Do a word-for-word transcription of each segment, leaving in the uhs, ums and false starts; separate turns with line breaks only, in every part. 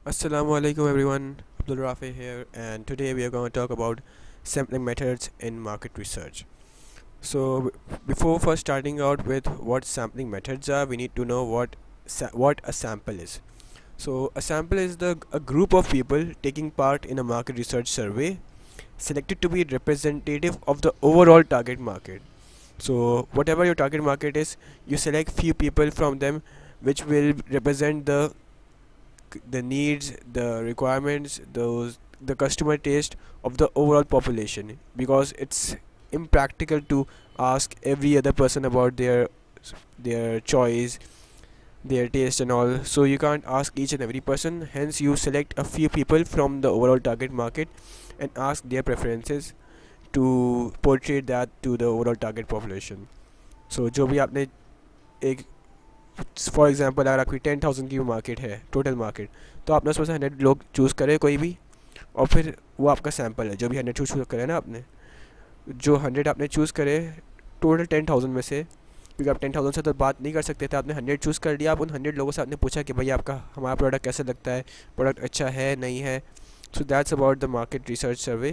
Assalamu alaikum everyone, Abdul Rafi here, and today we are going to talk about sampling methods in market research. So b- before first starting out with what sampling methods are, we need to know what sa- what a sample is. So a sample is the a group of people taking part in a market research survey selected to be representative of the overall target market. So whatever your target market is, you select few people from them which will represent the c- the needs, the requirements, those the customer taste of the overall population, because it's impractical to ask every other person about their s- their choice, their taste and all. So you can't ask each and every person, hence you select a few people from the overall target market and ask their preferences to portray that to the overall target population. So जो भी आपने एक for example अगर आपकी ten thousand की market है, total market, तो आपने उसमें से हंड्रेड लोग चूज़ करे कोई भी, और फिर वो आपका सैंपल है जो भी हंड्रेड चूज़ करे ना आपने, जो हंड्रेड आपने चूज़ करे टोटल टेन थाउजेंड में से, क्योंकि आप टेन थाउजेंड से तो बात नहीं कर सकते थे, आपने हंड्रेड चूज़ कर लिया। आप उन हंड्रेड लोगों से आपने पूछा कि भैया आपका हमारा प्रोडक्ट कैसा लगता है, प्रोडक्ट अच्छा है नहीं है. So that's about the market research survey,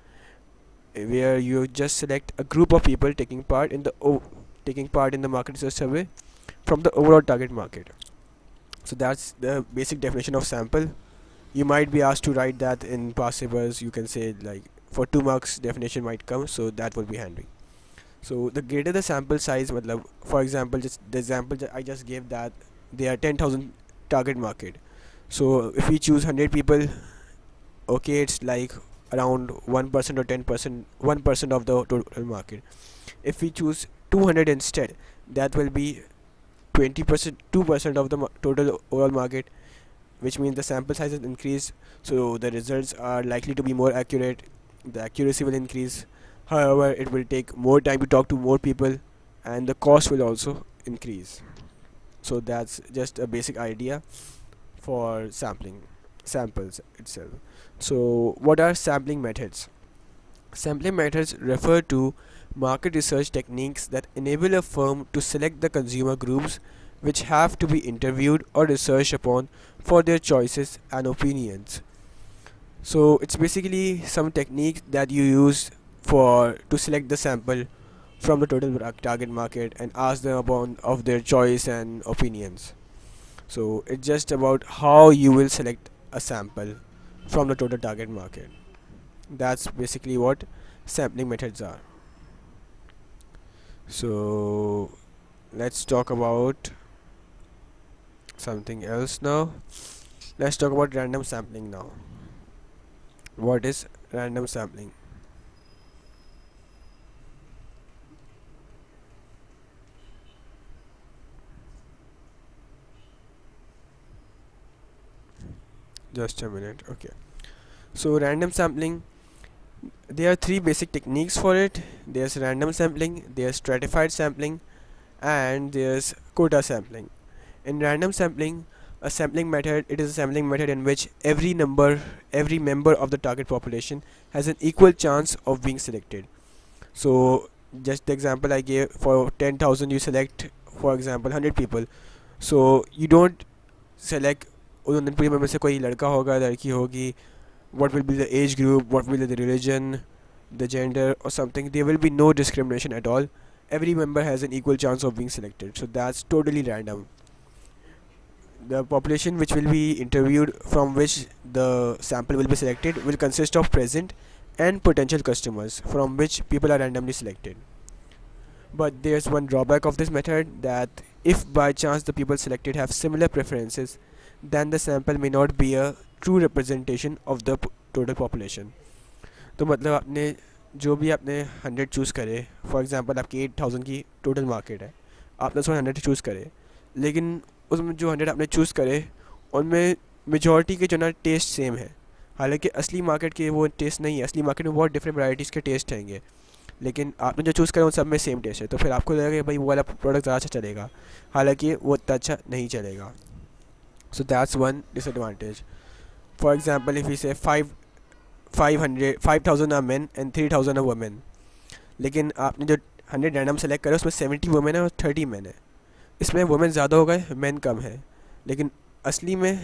where you just select a group of people taking part in the o- taking part in the market research survey from the overall target market. So that's the basic definition of sample. You might be asked to write that in past papers. You can say like for two marks definition might come, so that will be handy. So the greater the sample size, matlab, for example, just the example that I just gave, that there are ten thousand target market. So if we choose one hundred people, okay, it's like around one percent or ten percent, one percent of the total market. If we choose two hundred instead, that will be twenty percent, two percent of the ma- total overall market, which means the sample size is increased, so the results are likely to be more accurate, the accuracy will increase. However, it will take more time to talk to more people, and the cost will also increase. So that's just a basic idea for sampling samples itself. So what are sampling methods? Sampling methods refer to market research techniques that enable a firm to select the consumer groups which have to be interviewed or researched upon for their choices and opinions. So it's basically some techniques that you use for to select the sample from the total mar- target market and ask them upon of their choice and opinions. So it's just about how you will select a sample from the total target market. That's basically what sampling methods are. So let's talk about something else now. Let's talk about random sampling now. What is random sampling? Just a minute. Okay. So random sampling, there are three basic techniques for it. There's random sampling, there's stratified sampling, and there's quota sampling. In random sampling, a sampling method, it is a sampling method in which every number, every member of the target population has an equal chance of being selected. So just the example I gave, for ten thousand you select, for example, one hundred people. So you don't select उन hundred people में से कोई लड़का होगा, लड़की होगी, what will be the age group, what will be the religion, the gender or something. There will be no discrimination at all. Every member has an equal chance of being selected. So that's totally random. The population which will be interviewed, from which the sample will be selected, will consist of present and potential customers from which people are randomly selected. But there's one drawback of this method, that if by chance the people selected have similar preferences, then the sample may not be a true representation of the p- total population. तो मतलब आपने जो भी आपने hundred choose करे, for example आपकी eight thousand की total market है, आपने उसमें हंड्रेड चूज़ करे, लेकिन उसमें जो हंड्रेड आपने चूज़ करे उनमें मेजॉरिटी के जो ना टेस्ट सेम है, हालांकि असली मार्केट के वो टेस्ट नहीं है, असली मार्केट में बहुत डिफरेंट वैराइटीज़ के टेस्ट रहेंगे, लेकिन आपने जो चूज़ करा उन सब में सेम टेस्ट है, तो फिर आपको लगेगा कि भाई वो वाला प्रोडक्ट ज़्यादा अच्छा चलेगा, हालांकि वो उतना अच्छा नहीं चलेगा. So that's one disadvantage. For example if you say five five hundred five thousand are men and three thousand are women, लेकिन आपने जो हंड्रेड रैंडम सेलेक्ट करा उसमें सेवेंटी वुमेन है और थर्टी मैन है, इसमें वुमेन ज़्यादा हो गए, मैन कम है, लेकिन असली में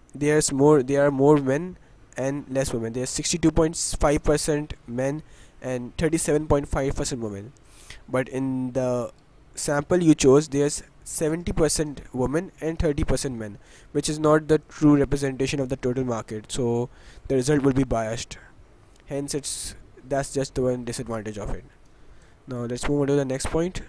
there's more there are more men and less women. There's sixty-two point five percent men and thirty-seven point five percent women. But in the sample you chose, there's seventy percent women and thirty percent men, which is not the true representation of the total market, so the result will be biased. Hence it's that's just the one disadvantage of it. Now let's move on to the next point.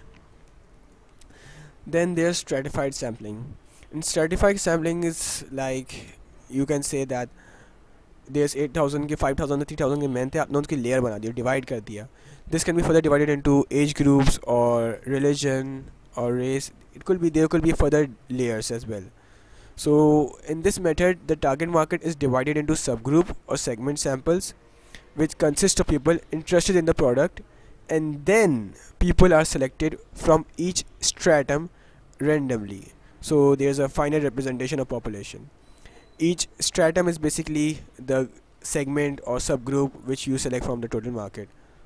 Then there's stratified sampling. And stratified sampling is like, you can say that there's eight thousand के five thousand three thousand के men थे, आपने उनकी layer बना दिया, divide कर दिया. This can be further divided into age groups or religion or race. It could be there could be further layers as well. So in this method, the target market is divided into subgroup or segment samples, which consist of people interested in the product, and then people are selected from each stratum randomly. So there's a finite representation of population. Each stratum is basically the segment or subgroup which you select from the total market.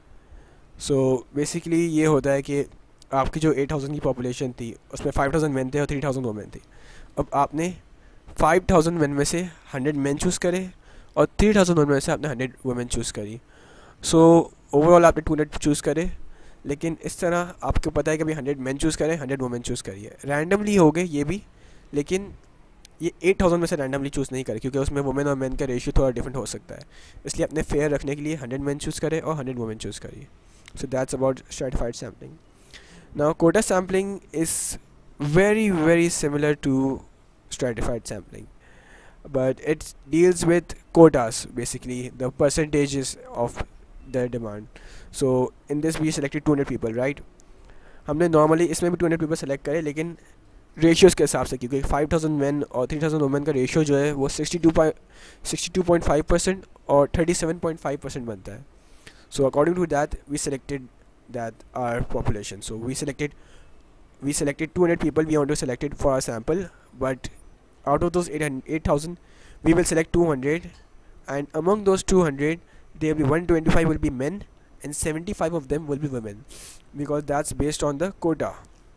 So basically ये होता है कि आपकी जो eight thousand की population थी उसमें five thousand men थे और three thousand women थी. अब आपने five thousand men में से one hundred men चूज़ करे और three thousand women में से आपने one hundred women चूज़ करी. So overall आपने two hundred चूज़ करे, लेकिन इस तरह आपको पता है कि अभी one hundred men चूज़ करें, one hundred women चूज़ करिए. Randomly हो गए ये भी, लेकिन ये eight thousand में से रैंडमली चूज़ नहीं करें क्योंकि उसमें वुमेन और मेन का रेशियो थोड़ा डिफरेंट हो सकता है. इसलिए अपने फेयर रखने के लिए one hundred men चूज़ करें और one hundred women चूज़ करिए. So that's about stratified sampling. Now quota sampling is very very similar to stratified sampling, but it deals with quotas, basically the percentages of the demand. So in this we selected two hundred people, right? हमने normally इसमें भी two hundred people select करे, लेकिन ratios के हिसाब से, क्योंकि five thousand men और three thousand women का ratio जो है वो sixty-two point five percent और thirty-seven point five percent बनता है. So according to that we selected that our population. So we selected we selected two hundred people we want to select it for our sample, but out of those eight thousand we will select two hundred, and among those two hundred there will be one hundred twenty-five will be men and seventy-five of them will be women, because that's based on the quota.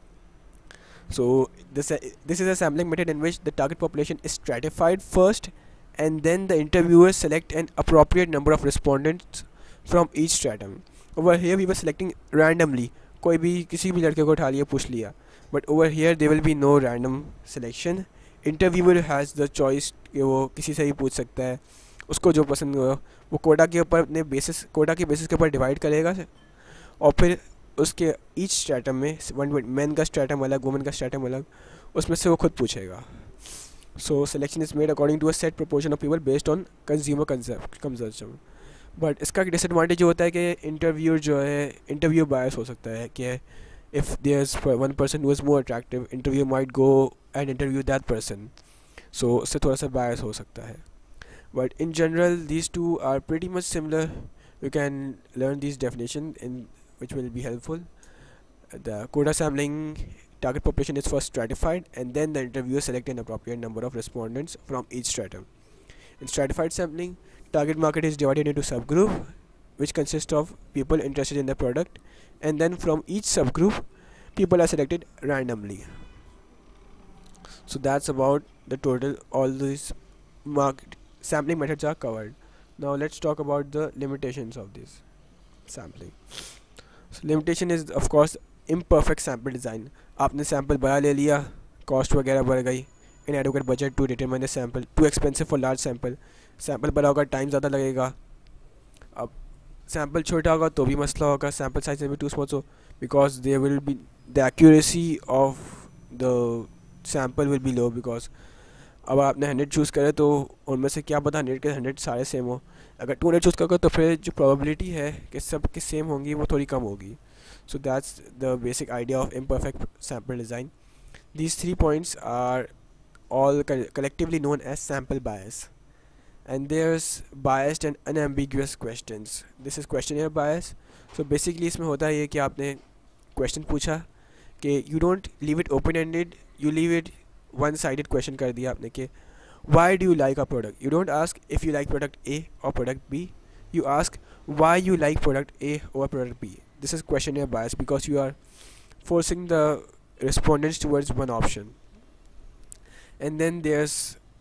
So this uh, this is a sampling method in which the target population is stratified first, and then the interviewers select an appropriate number of respondents from each stratum. Over here we were selecting randomly, कोई भी किसी भी लड़के को उठा लिया पूछ लिया, but over here there will be no random selection. Interviewer has the choice कि वो किसी से भी पूछ सकता है, उसको जो पसंद हो वो कोटा के ऊपर अपने बेसिस कोटा के बेसिस के ऊपर डिवाइड करेगा, और फिर उसके ईच स्ट्रैटम में वन मैन का स्ट्रैटम अलग, वुमेन का स्ट्रैटम अलग, उसमें से वो खुद पूछेगा. So selection is made according to a set proportion of people based on consumer consumption. But इसका डिसएडवांटेज होता है कि इंटरव्यू जो है इंटरव्यू बायस हो सकता है कि if there is one person who is more attractive, interview might go and interview that person, so उससे थोड़ा सा बायस हो सकता है. But in general these two are pretty much similar. You can learn this definition in which will be helpful. The quota sampling target population is first stratified, and then the interviewer select an appropriate number of respondents from each stratum. In stratified sampling, target market is divided into subgroup, which consist of people interested in the product, and then from each subgroup people are selected randomly. So that's about the total. All these market sampling methods are covered. Now let's talk about the limitations of this sampling. So limitation is of course imperfect sample design. आपने sample बड़ा ले लिया, cost वगैरह बढ़ गई, inadequate budget to determine the sample, too expensive for large sample, sample बड़ा होगा time ज़्यादा लगेगा. अब sample छोटा होगा तो भी मसला होगा, sample size में भी too small, so because there will be the accuracy of the sample will be low, because अब आपने one hundred चूज़ करे तो उनमें से क्या पता one hundred के one hundred सारे सेम हो. अगर two hundred चूज़ करोगे तो फिर जो प्रोबेबिलिटी है कि सब के सेम होंगी वो थोड़ी कम होगी. So that's the basic idea of imperfect sample design. These three points are all collectively known as sample bias, and there's biased and unambiguous questions. This is questionnaire bias. So basically इसमें होता है ये कि आपने question पूछा कि you don't leave it open ended, you leave it one sided question कर दिया आपने कि why do you like a product. You don't ask if you like product A or product B, you ask why you like product A or product B. This is questionnaire bias because you are forcing the respondents towards one option. And then there's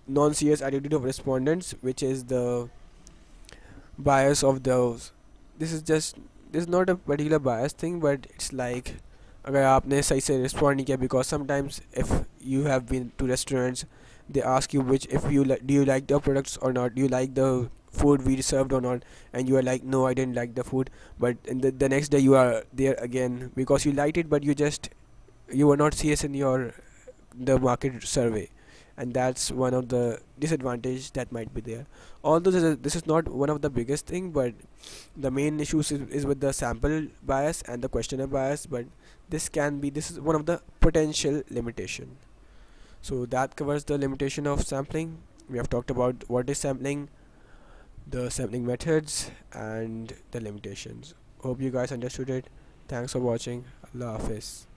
non-serious attitude of respondents, which is the bias of those. This is just, this is not a particular bias thing, but it's like अगर आपने सही से respond नहीं किया, because sometimes if you have been to restaurants, they ask you which, if you li- do you like the products or not, do you like the food we served or not, and you are like, no, I didn't like the food, but in the, the next day you are there again because you liked it, but you just, you were not serious in your the market survey, and that's one of the disadvantage that might be there. Although this is, this is not one of the biggest thing, but the main issues is, is with the sample bias and the questionnaire bias, but this can be, this is one of the potential limitation. So that covers the limitation of sampling. We have talked about what is sampling, the sampling methods, and the limitations. Hope you guys understood it. Thanks for watching. Allah Hafiz.